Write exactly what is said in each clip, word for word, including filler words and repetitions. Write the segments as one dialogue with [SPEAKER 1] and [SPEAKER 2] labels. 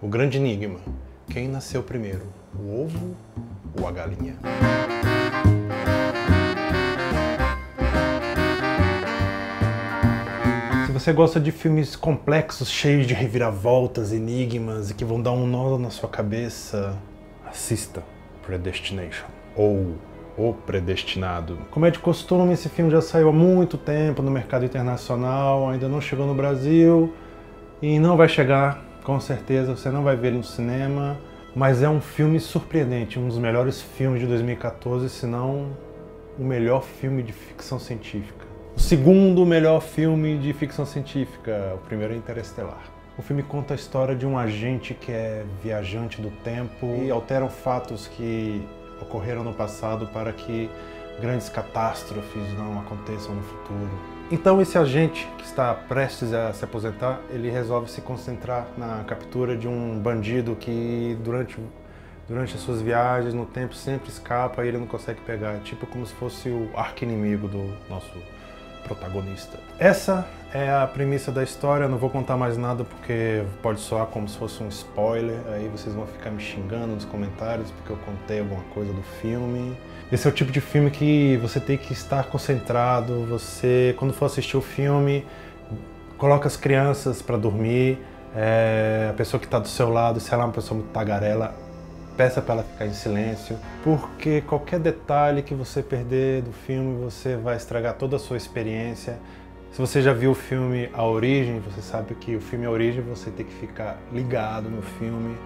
[SPEAKER 1] O grande enigma. Quem nasceu primeiro, o ovo ou a galinha? Se você gosta de filmes complexos, cheios de reviravoltas, enigmas e que vão dar um nó na sua cabeça, assista Predestination ou O Predestinado. Como é de costume, esse filme já saiu há muito tempo no mercado internacional, ainda não chegou no Brasil e não vai chegar, com certeza, você não vai ver ele no cinema, mas é um filme surpreendente, um dos melhores filmes de dois mil e quatorze, se não o melhor filme de ficção científica. O segundo melhor filme de ficção científica, o primeiro é Interestelar. O filme conta a história de um agente que é viajante do tempo e altera fatos que ocorreram no passado para que grandes catástrofes não aconteçam no futuro. Então esse agente, que está prestes a se aposentar, ele resolve se concentrar na captura de um bandido que durante, durante as suas viagens no tempo sempre escapa e ele não consegue pegar. É tipo como se fosse o arqui-inimigo do nosso protagonista. Essa é a premissa da história, não vou contar mais nada porque pode soar como se fosse um spoiler, aí vocês vão ficar me xingando nos comentários porque eu contei alguma coisa do filme. Esse é o tipo de filme que você tem que estar concentrado, você, quando for assistir o filme, coloca as crianças para dormir, é, a pessoa que está do seu lado, se ela é uma pessoa muito tagarela, peça para ela ficar em silêncio, porque qualquer detalhe que você perder do filme, você vai estragar toda a sua experiência. Se você já viu o filme A Origem, você sabe que o filme A Origem você tem que ficar ligado no filme.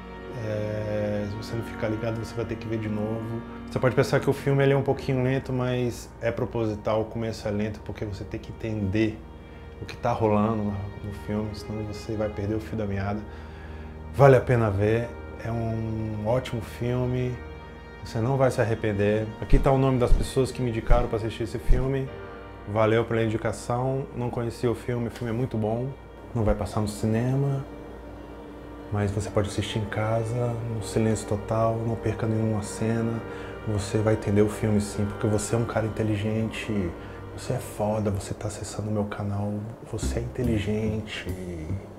[SPEAKER 1] É, se você não ficar ligado, você vai ter que ver de novo. Você pode pensar que o filme ele é um pouquinho lento, mas é proposital, o começo é lento, porque você tem que entender o que está rolando no filme, senão você vai perder o fio da meada. Vale a pena ver. É um ótimo filme, você não vai se arrepender. Aqui está o nome das pessoas que me indicaram para assistir esse filme. Valeu pela indicação, não conhecia o filme, o filme é muito bom. Não vai passar no cinema, mas você pode assistir em casa, no silêncio total, não perca nenhuma cena. Você vai entender o filme sim, porque você é um cara inteligente, você é foda, você está acessando o meu canal, você é inteligente.